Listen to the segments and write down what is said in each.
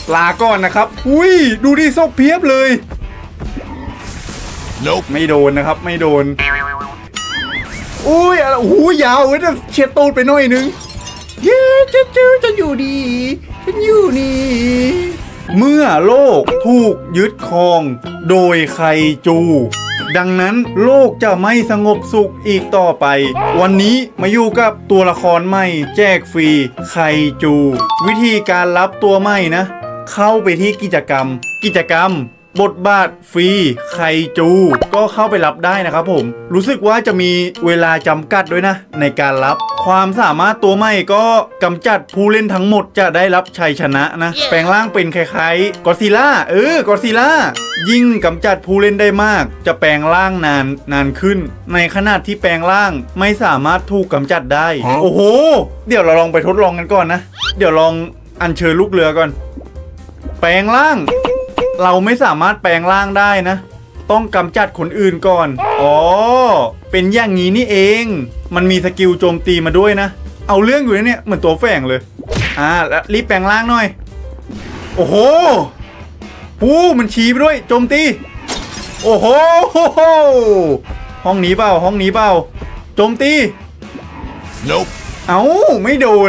ลาก่อนนะครับอุ้ยดูดิซอกเพียบเลย nope. ไม่โดนนะครับไม่โดนอุ้ยโอ้โหยาวเลยเฉียดตูดไปหน่อยนึงเย้จะอยู่ดีฉันอยู่นี่เมื่อโลกถูกยึดครองโดยไคจูดังนั้นโลกจะไม่สงบสุขอีกต่อไปวันนี้มาอยู่กับตัวละครใหม่แจกฟรีไคจูวิธีการรับตัวใหม่นะเข้าไปที่กิจกรรมบทบาทฟรีไคจูก็เข้าไปรับได้นะครับผมรู้สึกว่าจะมีเวลาจำกัดด้วยนะในการรับความสามารถตัวใหม่ก็กำจัดผู้เล่นทั้งหมดจะได้รับชัยชนะนะแปลงร่างเป็นคล้ายๆกอดซิลล่ากอดซิลล่ายิ่งกำจัดผู้เล่นได้มากจะแปลงร่างนานขึ้นในขณะที่แปลงร่างไม่สามารถถูกกำจัดได้โอ้โหเดี๋ยวเราลองไปทดลองกันก่อนนะเดี๋ยวลองอัญเชิญลูกเรือก่อนแปลงร่างเราไม่สามารถแปลงร่างได้นะต้องกำจัดคนอื่นก่อนอ๋อเป็นอย่างนี้นี่เองมันมีสกิลโจมตีมาด้วยนะเอาเรื่องอยู่เนี่ยเหมือนตัวแฝงเลยแล้วรีบแปลงร่างหน่อยโอ้โหมันชี้ไปด้วยโจมตีโอ้โหห้องนี้เปล่าโจมตี nope. เอ้าไม่โดน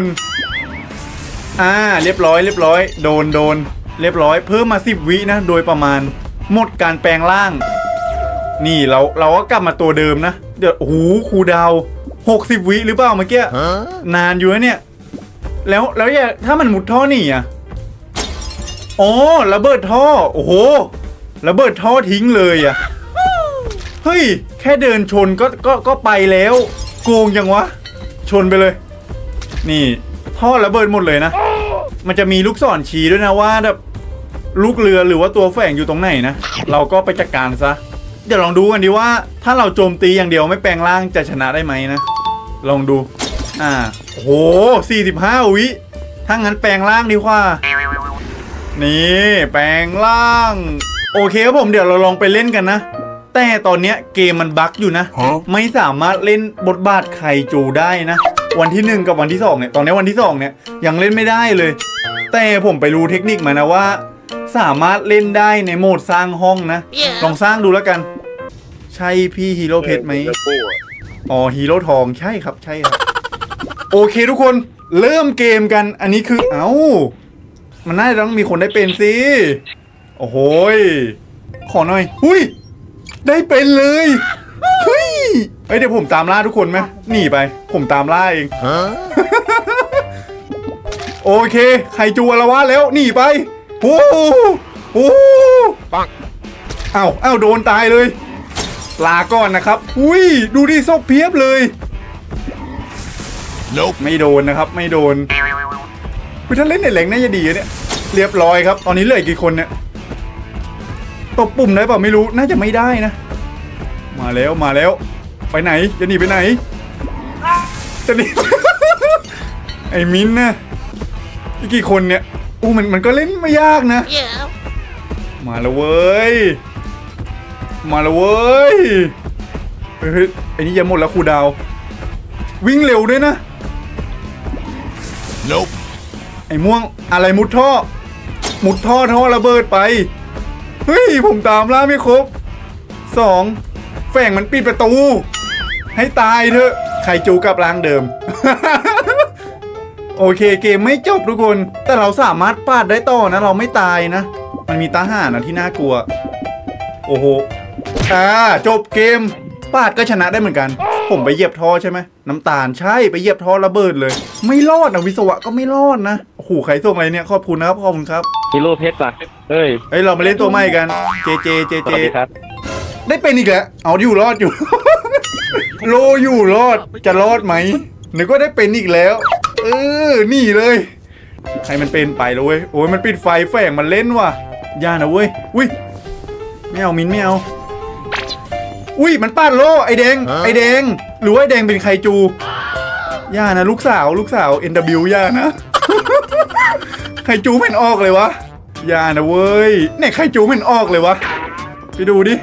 เรียบร้อยโดนเรียบร้อยเพิ่มมา10 วินะโดยประมาณหมดการแปลงร่างนี่เราก็กลับมาตัวเดิมนะเดี๋ยวโอ้โหคูลดาวน์60 วิหรือเปล่าเมื่อกี้นานอยู่นะเนี่ยแล้วอย่าถ้ามันมุดท่อนี่อ๋อระเบิดท่อโอ้โหระเบิดท่อทิ้งเลยเฮ้ยแค่เดินชนก็ไปแล้วโกงยังวะชนไปเลยนี่ท่อระเบิดหมดเลยนะมันจะมีลูกศรชี้ด้วยนะว่าแบบลูกเรือหรือว่าตัวแฝงอยู่ตรงไหนนะเราก็ไปจัดการซะเดี๋ยวลองดูกันดีว่าถ้าเราโจมตีอย่างเดียวไม่แปลงร่างจะชนะได้ไหมนะลองดูโอ้โห45 วิถ้างั้นแปลงร่างดีกว่านี่แปลงร่างโอเคครับผมเดี๋ยวเราลองไปเล่นกันนะแต่ตอนนี้เกมมันบั๊กอยู่นะไม่สามารถเล่นบทบาทไคจูได้นะวันที่1กับวันที่2เนี่ยตอนนี้วันที่2เนี่ยยังเล่นไม่ได้เลยแต่ผมไปรู้เทคนิคมานะว่าสามารถเล่นได้ในโหมดสร้างห้องนะลองสร้างดูแล้วกันใช่พี่ฮีโร่เพชรไหมอ๋อฮีโร่ทองใช่ครับโอเคทุกคนเริ่มเกมกันอันนี้คือมันน่าจะต้องมีคนได้เป็นสิโอ้โหขอหน่อยหุ้ยได้เป็นเลยเฮ้ยเดี๋ยวผมตามล่าทุกคนไหมหนีไปผมตามล่าเองโอเคไคจูอารวาสแล้วหนีไปโอ้ปังอ้าวโดนตายเลยลาก่อนนะครับอุ้ยดูดิซอกเพียบเลย nope. ไม่โดนนะครับไม่โดนถ้าเล่นในแหล่งน่าจะดีเนี่ยเรียบร้อยครับตอนนี้เหลือกี่คนเนี่ยตบปุ่มได้เปล่าไม่รู้น่าจะไม่ได้นะมาแล้วไปไหนจะหนีไปไหนจะหนี ไอ้มิ้นนะอีกกี่คนเนี่ยมันก็เล่นไม่ยากนะมาแล้วเว้ยเฮ้ยไอ้นี่ยังหมดแล้วครูดาววิ่งเร็วด้วยนะ nope. ไอ้ม่วงอะไรมุดท่อระเบิดไปเฮ้ยผมตามล่าไม่ครบ2แฝงมันปิดประตูให้ตายเถอะไคจูกลับร่างเดิม โอเคเกมไม่จบทุกคนแต่เราสามารถปาดได้ต่อนะเราไม่ตายนะมันมีทหารนะที่น่ากลัวโอ้โหจบเกมปาดก็ชนะได้เหมือนกันผมไปเหยียบท่อใช่ไหมน้ำตาลใช่ไปเหยียบท่อระเบิดเลยไม่รอดนะวิศวะก็ไม่รอดนะโอ้โหใครส่งอะไรเนี่ยขอบคุณนะครับขอบคุณครับฮีโร่เพชรป่ะเฮ้ยเรามาเล่นตัวใหม่กันเจครับได้เป็นอีกแล้วเอาอยู่รอดอยู่ โลอยู่รอดจะรอดไหมนึกว่าได้เป็นอีกแล้วนี่เลยให้มันเป็นไปเลยเว้ยโอ้ยมันปิดไฟแฝงมันเล่นว่ะย่านะเว้ยอุ้ยไม่เอามินไม่เอาอุ้ยมันปาดโลไอแดงหรือว่าไอแดงเป็นไคจูย่านะลูกสาว NW ย่านะ ไคจูมันออกเลยวะย่านะเว้ยเนี่ยไคจูมันออกเลยวะไปดูดิ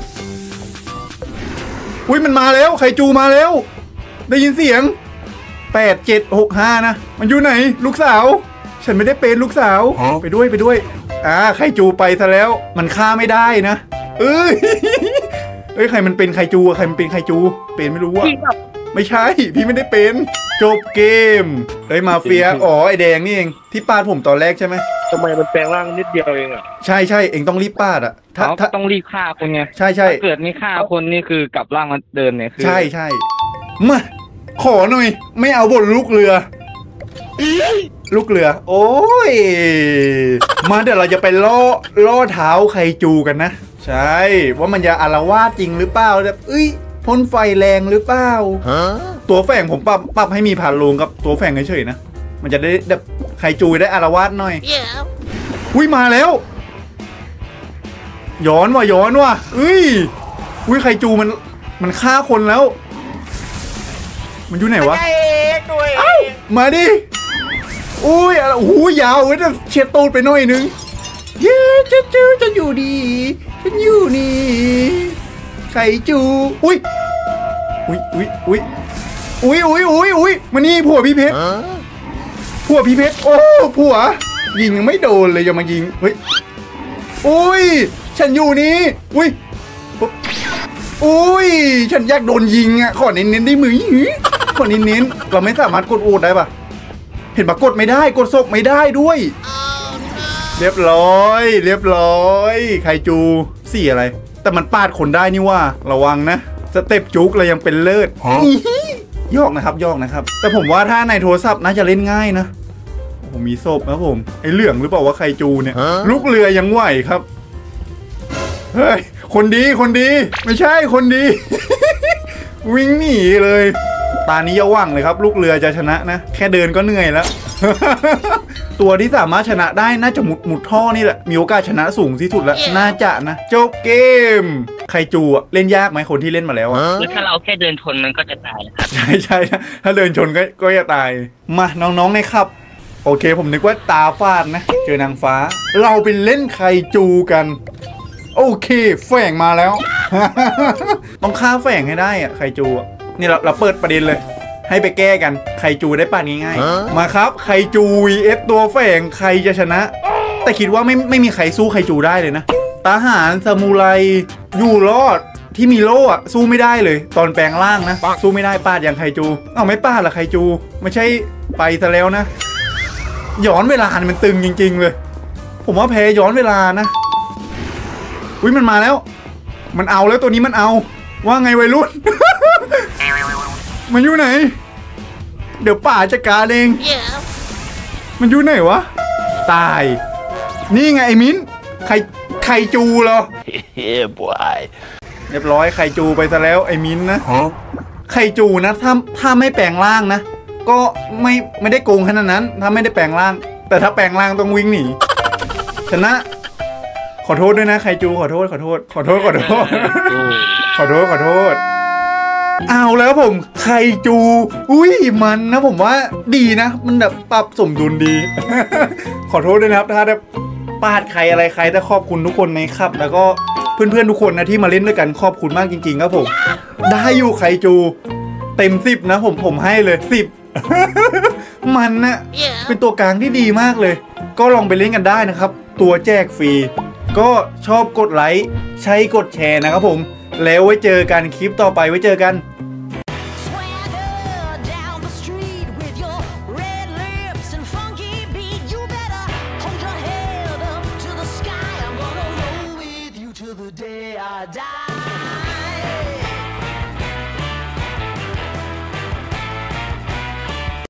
อุ้ยมันมาแล้วไคจูมาแล้วได้ยินเสียง8765นะมันอยู่ไหนลูกสาวฉันไม่ได้เป็นลูกสาวไปด้วยไปด้วยไคจูไปซะแล้วมันฆ่าไม่ได้นะเอ้ยใครมันเป็นไคจูใครมันเป็นไคจูเป็นไม่รู้อะไม่ใช่พี่ไม่ได้เป็นจบเกมมาเฟียอ๋อไอแดงนี่เองที่ปาดผมตอนแรกใช่ไหมทำไมมันแปลงร่างนิดเดียวเองอ่ะใช่เองต้องรีบปาดอะถ้าต้องรีบฆ่าคนไงใช่เกิดไม่ฆ่าคนนี่คือกลับร่างมาเดินเนี่ยคือใช่มาขอหน่อยไม่เอาบทลูกเรือโอ้ยมาเดี๋ยวเราจะไปล่อเท้าไคจูกันนะใช่ว่ามันจะอาละวาดจริงหรือเปล่าแบบพ่นไฟแรงหรือเปล่าตัวแฝงผมปรับให้มีผ่านลงกับตัวแฝงเฉยๆนะมันจะได้แบบไคจูได้อาละวาดหน่อยมาแล้วย้อนว่ะไคจูมันฆ่าคนแล้วมันอยู่ไหนวะมาดิยาวจะเฉียดตูดไปหน่อยนึงฉันอยู่ดีฉันอยู่นี่ไคจูมานี่ผัวพี่เพชรโอ้ผัวยิงยังไม่โดนเลยยังมายิงฉันอยู่นี่ฉันอยากโดนยิงอ่ะขอเน้นได้มือขอเน้นเราไม่สามารถกดโอดได้ปะเห็นปะกดไม่ได้กดศพไม่ได้ด้วยเรียบร้อยไคจูสี่อะไรแต่มันปาดคนได้นี่ว่าระวังนะสเต็ปจุกเรายังเป็นเลิศยอกนะครับแต่ผมว่าถ้าในโทรศัพท์น่าจะเล่นง่ายนะผมมีศพนะผมไอเหลืองหรือเปล่าว่าไคจูเนี่ยลูกเรือยังไหวครับเฮ้ยคนดีไม่ใช่คนดี วิ่งหนีเลยตานี้อย่าหวังเลยครับลูกเรือจะชนะนะแค่เดินก็เหนื่อยแล้ว ตัวที่สามารถชนะได้น่าจะหมุดท่อนี่แหละมีโอกาสชนะสูงที่สุดแล้วน่าจะนะจบเกมไคจูเล่นยากไหมคนที่เล่นมาแล้วคือถ้าเราแค่เดินชนมันก็จะตายนะครับใช่ถ้าเดินชนก็จะตายมาน้องๆในครับโอเคผมนึกว่าตาฟาดนะเจอนางฟ้าเราไปเล่นไคจูกันโอเคแฝงมาแล้ว ต้องฆ่าแฝงให้ได้อะไคจูนี่เราเปิดประเด็นเลยให้ไปแก้กันไคจูได้ป่านง่ายๆมาครับไคจู vs ตัวแฝงใครจะชนะแต่คิดว่าไม่มีใครสู้ไคจูได้เลยนะทหารซามูไรอยู่รอดที่มีโล่สู้ไม่ได้เลยตอนแปลงร่างนะสู้ไม่ได้ปาดอย่างไคจูไม่ปาดหรอไคจูไม่ใช่ไปซะแล้วนะย้อนเวลามันตึงจริงๆเลยผมว่าแพ้ย้อนเวลานะมันมาแล้วมันเอาแล้วตัวนี้มันเอาว่าไงวัยรุ่น มันอยู่ไหนเดี๋ยวป่าจัดการเอง มันอยู่ไหนวะตายนี่ไงไอ้มิ้นไคจูเหรอเรียบร้อยไคจูไปซะแล้วไอ้มิ้นนะไคจูนะถ้าไม่แปลงร่างนะก็ไม่ได้โกงขนาดนั้นถ้าไม่ได้แปลงร่างแต่ถ้าแปลงร่างต้องวิ่งหนีชนะขอโทษด้วยนะไคจูขอโทษเอาแล้วผมไคจูมันนะผมว่าดีนะมันแบบปรับสมดุลดี ขอโทษด้วยนะครับถ้าได้ปาดใครอะไรใครแต่ขอบคุณทุกคนในครับแล้วก็เพื่อนๆทุกคนนะที่มาเล่นด้วยกันขอบคุณมากจริงๆครับผมได้อยู่ไคจูเต็ม10นะผมให้เลย10 มันนะเป็นตัวกลางที่ดีมากเลยก็ลองไปเล่นกันได้นะครับตัวแจกฟรีก็ชอบกดไลค์ใช้กดแชร์นะครับผมแล้วไว้เจอกันคลิปต่อไปไว้เจอกันdie